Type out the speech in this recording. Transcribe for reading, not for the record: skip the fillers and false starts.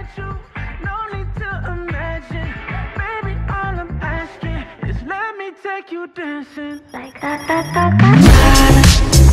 you, no need to imagine. Baby, all I'm asking is let me take you dancing. Like da da da da da.